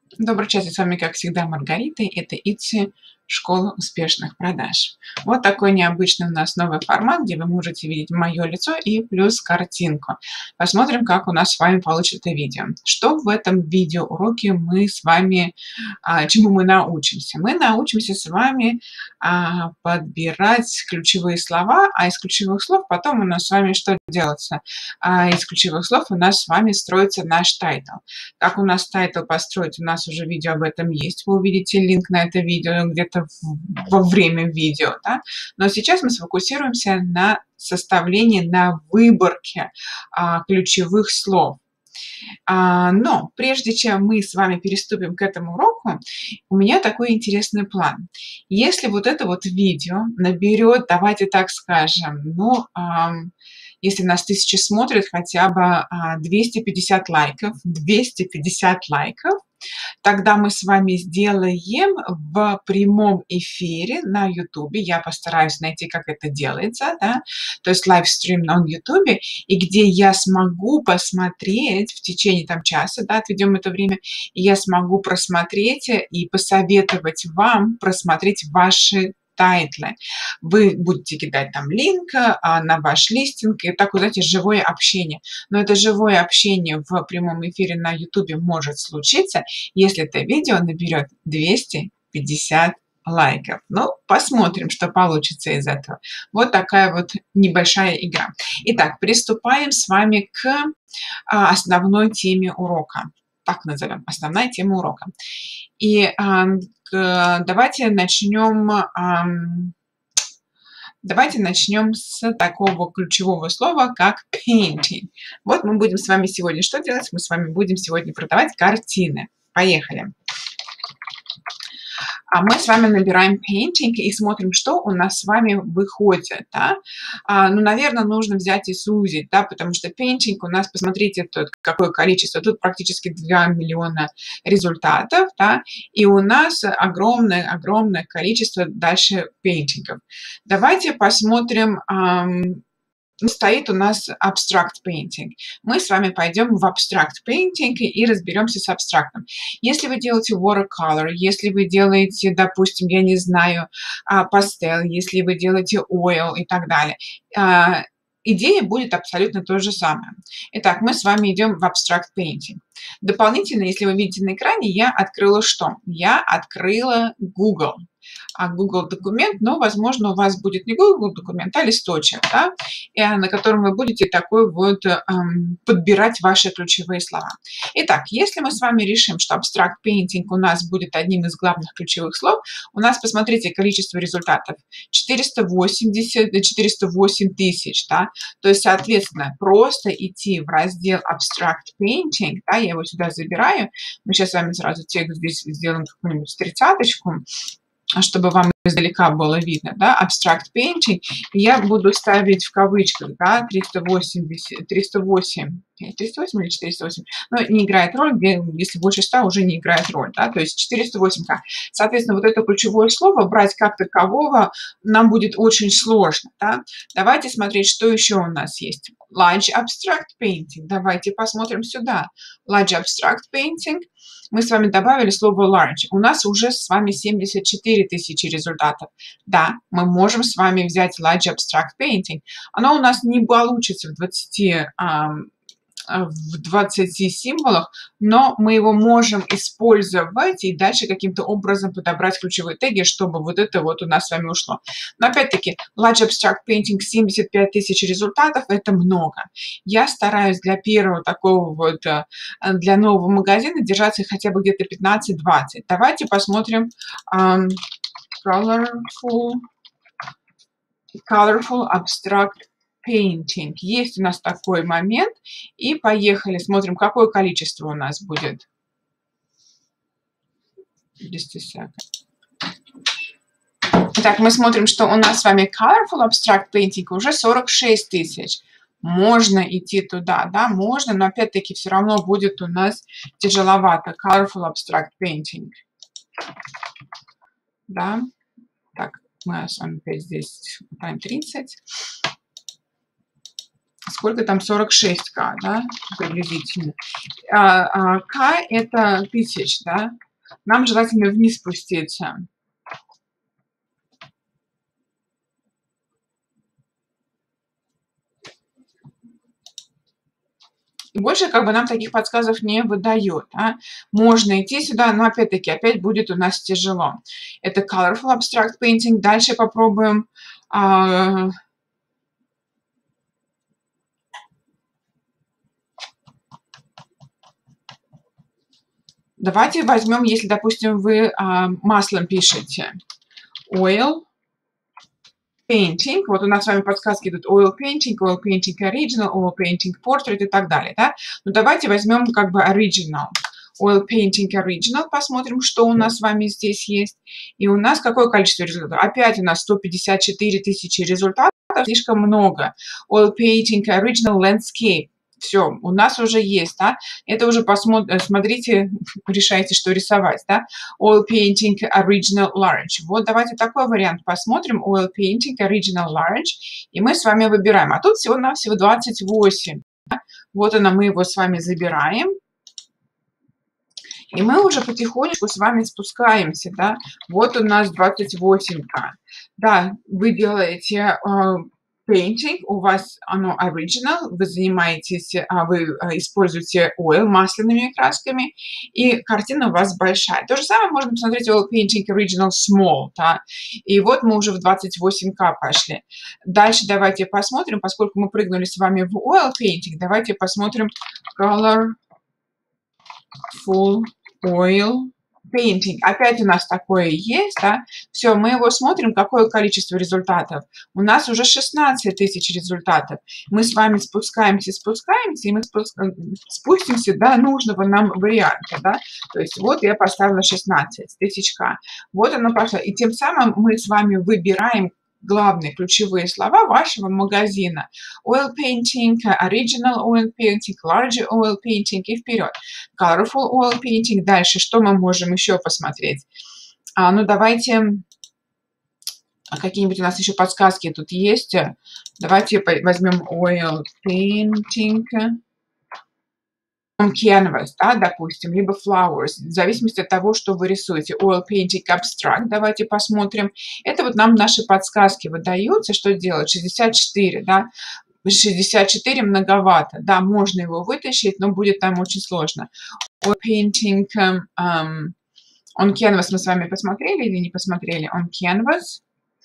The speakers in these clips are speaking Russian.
Добрый час, с вами, как всегда, Маргарита. Это ИТСИ, школа успешных продаж. Вот такой необычный у нас новый формат, где вы можете видеть мое лицо и плюс картинку. Посмотрим, как у нас с вами получится видео. Что в этом видеоуроке мы с вами, чему мы научимся? Мы научимся с вами подбирать ключевые слова, а из ключевых слов потом у нас с вами что делается? Из ключевых слов у нас с вами строится наш тайтл. Как у нас тайтл построить, у нас уже видео об этом есть. Вы увидите линк на это видео где-то во время видео. Да? Но сейчас мы сфокусируемся на составлении, на выборке ключевых слов. Но прежде чем мы с вами переступим к этому уроку, у меня такой интересный план. Если вот это вот видео наберет, давайте так скажем, если нас 1000 смотрит, хотя бы 250 лайков, тогда мы с вами сделаем в прямом эфире на YouTube. Я постараюсь найти, как это делается, да? То есть лайвстрим на YouTube, и где я смогу посмотреть в течение часа, да, отведем это время, и я смогу просмотреть и посоветовать вам просмотреть ваши тайтлы. Вы будете кидать там линк на ваш листинг, и так, вы знаете, живое общение. Но это живое общение в прямом эфире на YouTube может случиться, если это видео наберет 250 лайков. Ну, посмотрим, что получится из этого. Вот такая вот небольшая игра. Итак, приступаем с вами к основной теме урока. Так назовем, основная тема урока. И давайте начнем с такого ключевого слова, как painting. Вот мы будем с вами сегодня что делать? Мы с вами будем сегодня продавать картины. Поехали. Мы с вами набираем painting и смотрим, что у нас с вами выходит. Да? Наверное, нужно взять и сузить, да, потому что painting у нас, посмотрите, тут какое количество. Тут практически 2 миллиона результатов, да, и у нас огромное количество дальше пейнтингов. Давайте посмотрим. Стоит у нас abstract painting. Мы с вами пойдем в abstract painting и разберемся с абстрактом. Если вы делаете watercolor, если вы делаете, допустим, я не знаю, пастел, если вы делаете oil и так далее, идея будет абсолютно то же самое. Итак, мы с вами идем в abstract painting. Дополнительно, если вы видите на экране, я открыла что? Я открыла Google. Google документ, но, возможно, у вас будет не Google документ, а листочек, да, на котором вы будете такой вот подбирать ваши ключевые слова. Итак, если мы с вами решим, что abstract painting у нас будет одним из главных ключевых слов, у нас, посмотрите, количество результатов 408 тысяч, да, то есть, соответственно, просто идти в раздел abstract painting, да, я его сюда забираю, мы сейчас с вами сразу текст здесь сделаем какую-нибудь 30-очку, чтобы вам издалека было видно, да, abstract painting, я буду ставить в кавычках, да, 308 или 408, но не играет роль, если больше 100, уже не играет роль, да, то есть 408К. Соответственно, вот это ключевое слово брать как такового нам будет очень сложно, да. Давайте смотреть, что еще у нас есть. Large abstract painting, давайте посмотрим сюда. Large abstract painting. Мы с вами добавили слово large. У нас уже с вами 74 тысячи результатов. Да, мы можем с вами взять large abstract painting. Оно у нас не получится в 20 символах, но мы его можем использовать и дальше каким-то образом подобрать ключевые теги, чтобы вот это вот у нас с вами ушло. Но опять-таки, large abstract painting 75 тысяч результатов – это много. Я стараюсь для первого такого вот, для нового магазина держаться хотя бы где-то 15-20. Давайте посмотрим colorful abstract painting. Есть у нас такой момент. И поехали. Смотрим, какое количество у нас будет. Итак, мы смотрим, что у нас с вами colorful abstract painting уже 46 тысяч. Можно идти туда, да, можно, но опять-таки все равно будет у нас тяжеловато. Colorful abstract painting. Да. Так, мы с вами опять здесь ставим 30. сколько там, 46К, да, приблизительно. К это тысяч, да. Нам желательно вниз спуститься. И больше как бы нам таких подсказок не выдает. Да? Можно идти сюда, но опять-таки опять будет у нас тяжело. Это Colorful Abstract Painting. Дальше попробуем. Давайте возьмем, если, допустим, вы маслом пишете. Oil Painting. Вот у нас с вами подсказки идут Oil Painting Original, Oil Painting Portrait и так далее. Да? Но давайте возьмем как бы Original. Oil Painting Original. Посмотрим, что у нас с вами здесь есть. И у нас какое количество результатов? Опять у нас 154 тысячи результатов. Слишком много. Oil Painting Original Landscape. Все, у нас уже есть, да, это уже смотрите, решайте, что рисовать, да, Oil Painting Original Large. Вот давайте такой вариант посмотрим, Oil Painting Original Large, и мы с вами выбираем, а тут всего-навсего 28, да? Вот она, мы его с вами забираем, и мы уже потихонечку с вами спускаемся, да, вот у нас 28К, да, вы делаете painting, у вас оно original, вы занимаетесь, вы используете oil, масляными красками, и картина у вас большая. То же самое можно посмотреть oil painting original small, да, и вот мы уже в 28К пошли. Дальше давайте посмотрим, поскольку мы прыгнули с вами в oil painting, давайте посмотрим colorful oil Painting. Опять у нас такое есть, да? Все, мы его смотрим, какое количество результатов. У нас уже 16 тысяч результатов. Мы с вами спускаемся, и мы спустимся до нужного нам варианта, да? То есть вот я поставила 16 тысячка. Вот оно пошло. И тем самым мы с вами выбираем главные ключевые слова вашего магазина. Oil painting, original oil painting, large oil painting и вперед. Colorful oil painting. Дальше что мы можем еще посмотреть? Ну давайте, какие-нибудь у нас еще подсказки тут есть. Давайте возьмем oil painting. Canvas, да, допустим, либо flowers, в зависимости от того, что вы рисуете. Oil Painting Abstract, давайте посмотрим. Это вот нам наши подсказки выдаются, что делать. 64, да, 64 многовато, да, можно его вытащить, но будет там очень сложно. Oil Painting on Canvas мы с вами посмотрели или не посмотрели? On Canvas.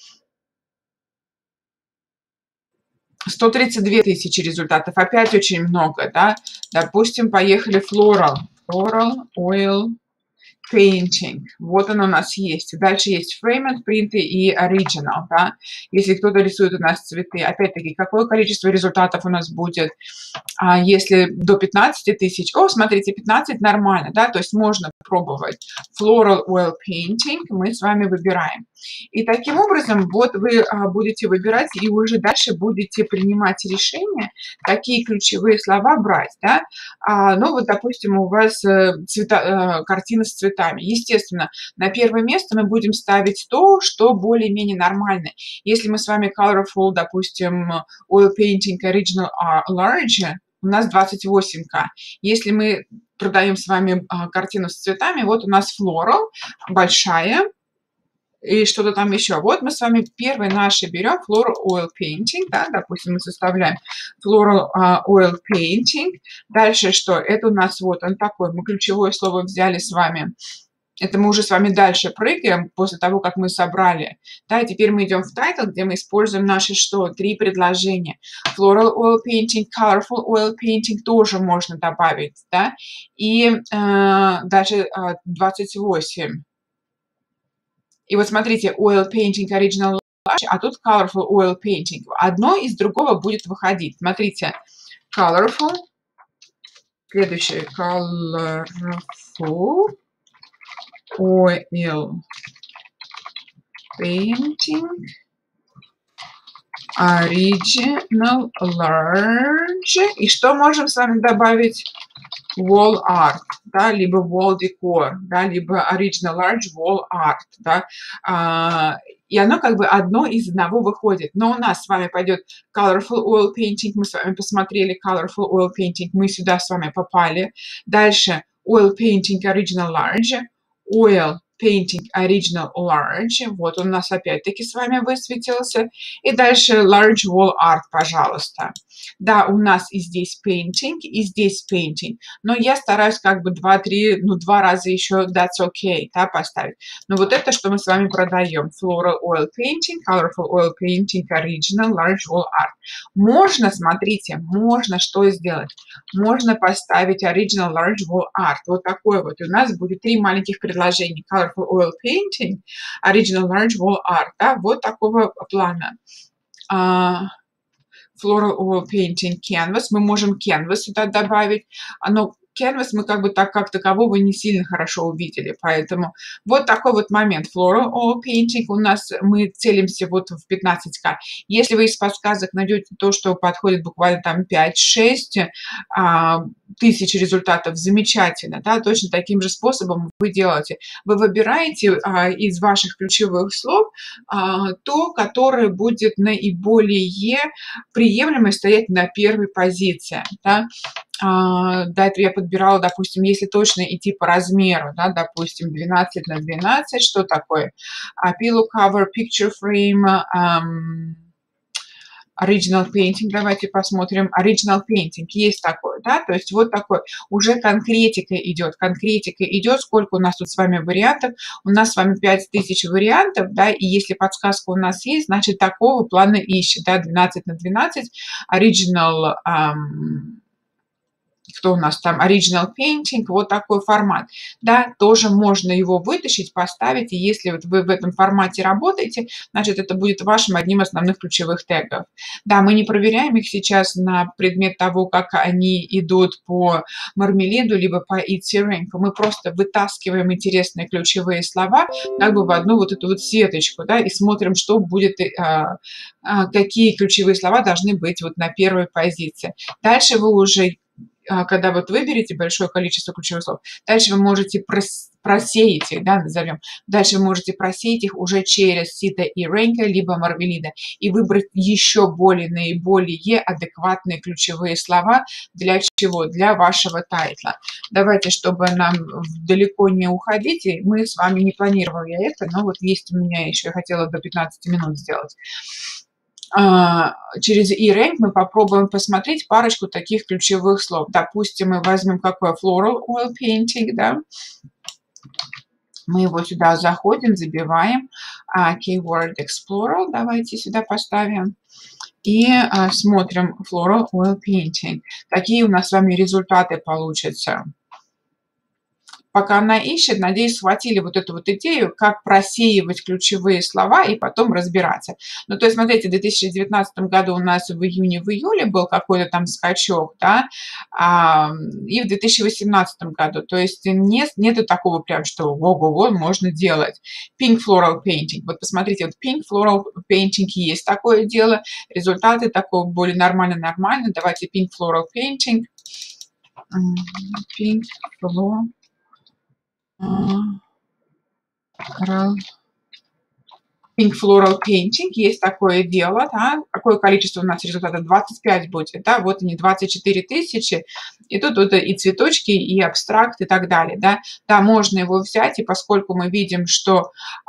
132 тысячи результатов, опять очень много, да. Допустим, поехали Floral Oil Painting. Вот он у нас есть. Дальше есть Framed, принты и Original, да. Если кто-то рисует у нас цветы, опять-таки, какое количество результатов у нас будет, если до 15 тысяч. О, смотрите, 15 нормально, да, то есть можно пробовать. Floral Oil Painting мы с вами выбираем. И таким образом, вот вы будете выбирать и уже дальше будете принимать решение, какие ключевые слова брать, да. Ну вот, допустим, у вас картина с цветами. Естественно, на первое место мы будем ставить то, что более-менее нормально. Если мы с вами colorful, допустим, oil painting original large, у нас 28К. Если мы продаем с вами картину с цветами, вот у нас floral, большая, и что-то там еще. Вот мы с вами первый наши берем Floral Oil Painting, да, допустим, мы составляем Floral Oil Painting. Дальше что? Это у нас вот он такой, мы ключевое слово взяли с вами. Это мы уже с вами дальше прыгаем после того, как мы собрали. Да, и теперь мы идем в title, где мы используем наши что? 3 предложения. Floral Oil Painting, Colorful Oil Painting тоже можно добавить, да. И дальше 28. И вот смотрите, Oil Painting Original Large, а тут Colorful Oil Painting. Одно из другого будет выходить. Смотрите, Colorful, следующее Colorful Oil Painting Original Large. И что можем с вами добавить? Wall art, да, либо wall decor, да, либо original large wall art, да, и оно как бы одно из одного выходит. Но у нас с вами пойдет Colorful Oil Painting, мы с вами посмотрели Colorful Oil Painting, мы сюда с вами попали. Дальше Oil Painting Original Large, Oil Painting Original Large, вот он у нас опять-таки с вами высветился. И дальше Large Wall Art, пожалуйста. Да, у нас и здесь Painting, и здесь Painting, но я стараюсь как бы 2-3, ну 2 раза еще That's okay, да, поставить. Но вот это, что мы с вами продаем. Floral Oil Painting, Colorful Oil Painting Original Large Wall Art. Можно, смотрите, можно что сделать? Можно поставить Original Large Wall Art. Вот такой вот. И у нас будет 3 маленьких предложения. Colorful Oil Painting, Original Large Wall Art. Да, вот такого плана. Floral Oil Painting Canvas. Мы можем Canvas сюда добавить. Но Canvas мы как бы так как такового не сильно хорошо увидели, поэтому вот такой вот момент. Floral Oil Painting у нас, мы целимся вот в 15К. Если вы из подсказок найдете то, что подходит буквально там 5-6 тысяч результатов, замечательно, да, точно таким же способом вы делаете. Вы выбираете из ваших ключевых слов то, которое будет наиболее приемлемо стоять на первой позиции, да. До этого я подбирала, допустим, если точно идти по размеру, да, допустим, 12 на 12, что такое? Pillow cover, picture frame, Original Painting, давайте посмотрим. Original Painting есть такое, да, то есть вот такой, уже конкретика идет, сколько у нас тут с вами вариантов, у нас с вами 5000 вариантов, да, и если подсказка у нас есть, значит, такого плана ищет, да, 12 на 12, Original, кто у нас там, Original Painting, вот такой формат, да, тоже можно его вытащить, поставить, и если вот вы в этом формате работаете, значит, это будет вашим одним из основных ключевых тегов. Да, мы не проверяем их сейчас на предмет того, как они идут по Мармелиду, либо по Итсиренко, мы просто вытаскиваем интересные ключевые слова, как бы в одну вот эту вот сеточку, да, и смотрим, что будет, какие ключевые слова должны быть вот на первой позиции. Дальше вы уже, когда вот выберете большое количество ключевых слов, дальше вы можете просеять их, да, назовем, дальше вы можете просеять их уже через сито Иренко, либо Мармелида, и выбрать еще наиболее адекватные ключевые слова. Для чего? Для вашего тайтла. Давайте, чтобы нам далеко не уходить, и мы с вами не планировали я это, но вот есть у меня еще, я хотела до 15 минут сделать. Через e-rank мы попробуем посмотреть парочку таких ключевых слов. Допустим, мы возьмем какое Floral Oil Painting, да. Мы его сюда заходим, забиваем. Keyword Explorer, давайте сюда поставим. И смотрим Floral Oil Painting. Какие у нас с вами результаты получатся. Пока она ищет, надеюсь, схватили вот эту вот идею, как просеивать ключевые слова и потом разбираться. Ну, то есть, смотрите, в 2019 году у нас в июне-июле был какой-то там скачок, да, и в 2018 году. То есть нету такого прям, что ого-го, можно делать. Pink Floral Painting. Вот посмотрите, вот Pink Floral Painting есть такое дело. Результаты такого более нормально. Давайте Pink Floral Painting. Pink Floral. Pink Floral Painting, есть такое дело, да, какое количество у нас результатов, 25 будет, да, вот они 24 тысячи, и тут вот и цветочки, и абстракт, и так далее, да, да, можно его взять, и поскольку мы видим, что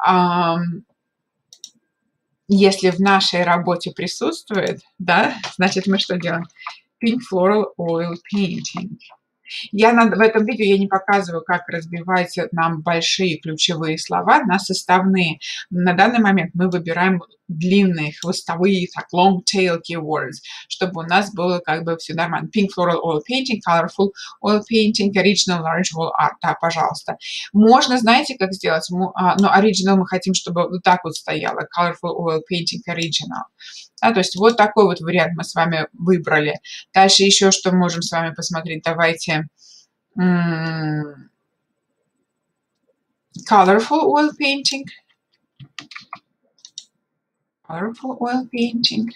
если в нашей работе присутствует, да, значит мы что делаем? Pink Floral Oil Painting. В этом видео я не показываю, как разбивать нам большие ключевые слова на составные. На данный момент мы выбираем длинные, хвостовые, так, long tail keywords, чтобы у нас было как бы все нормально. Pink Floral Oil Painting, Colorful Oil Painting, Original Large Wall Art, да, пожалуйста. Можно, знаете, как сделать? Но Original мы хотим, чтобы вот так вот стояло. Colorful Oil Painting Original. Да, то есть вот такой вот вариант мы с вами выбрали. Дальше еще что можем с вами посмотреть. Давайте Colorful Oil Painting. Colorful Oil Painting.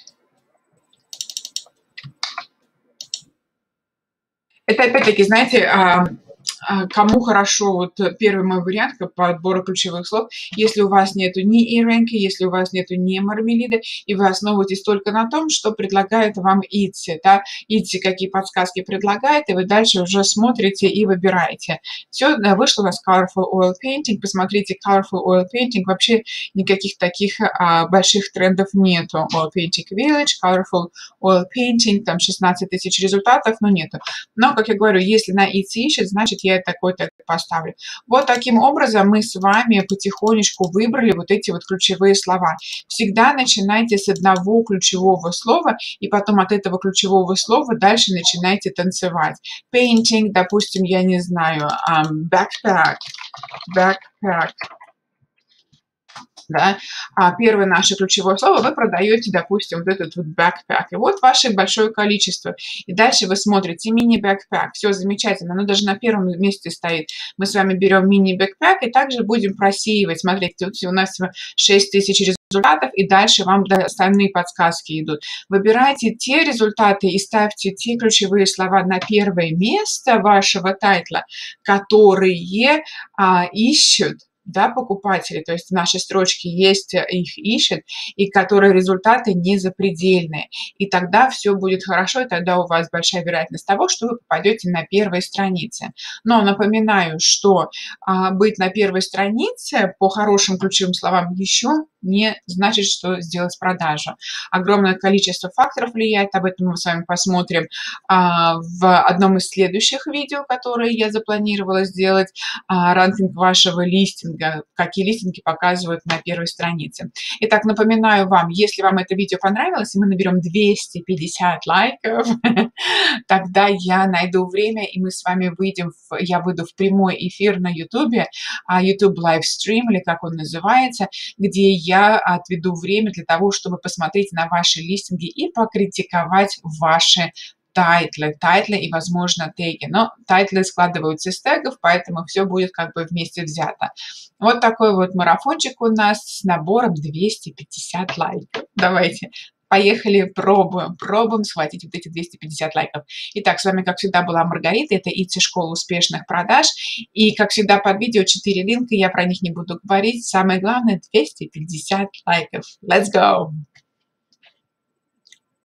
Это опять-таки, знаете, Кому хорошо, вот первый мой вариант по подбору ключевых слов, если у вас нету ни Иренки, если у вас нету ни Мармелиды, и вы основываетесь только на том, что предлагает вам Итси, да, Итси какие подсказки предлагает, и вы дальше уже смотрите и выбираете. Все, да, вышло у нас Colorful Oil Painting, посмотрите Colorful Oil Painting, вообще никаких таких больших трендов нету. Oil Painting Village, Colorful Oil Painting, там 16 тысяч результатов, но нету. Но, как я говорю, если на Итси ищет, значит, я такой-то поставлю. Вот таким образом мы с вами потихонечку выбрали вот эти вот ключевые слова. Всегда начинайте с одного ключевого слова, и потом от этого ключевого слова дальше начинайте танцевать. Painting, допустим, я не знаю, backpack, backpack. Да, первое наше ключевое слово вы продаете, допустим, вот этот вот backpack. И вот ваше большое количество. И дальше вы смотрите мини-backpack. Все замечательно. Оно даже на первом месте стоит. Мы с вами берем мини-backpack и также будем просеивать. Смотрите, тут у нас 6000 результатов, и дальше вам остальные подсказки идут. Выбирайте те результаты и ставьте те ключевые слова на первое место вашего тайтла, которые ищут, да, покупатели, то есть в нашей строчке есть, их ищет, и которые результаты не запредельные. И тогда все будет хорошо, и тогда у вас большая вероятность того, что вы попадете на первой странице. Но напоминаю, что быть на первой странице по хорошим ключевым словам еще не значит, что сделать продажу. Огромное количество факторов влияет, об этом мы с вами посмотрим в одном из следующих видео, которые я запланировала сделать, ранкинг вашего листинга, какие листинги показывают на первой странице. Итак, напоминаю вам, если вам это видео понравилось, и мы наберем 250 лайков, тогда я найду время, и мы с вами я выйду в прямой эфир на YouTube, YouTube Livestream, или как он называется, где я отведу время для того, чтобы посмотреть на ваши листинги и покритиковать ваши тайтлы и, возможно, теги. Но тайтлы складываются из тегов, поэтому все будет как бы вместе взято. Вот такой вот марафончик у нас с набором 250 лайков. Давайте. Поехали, пробуем схватить вот эти 250 лайков. Итак, с вами, как всегда, была Маргарита. Это Итси Школа успешных продаж. И, как всегда, под видео 4 линка. Я про них не буду говорить. Самое главное, 250 лайков. Let's go!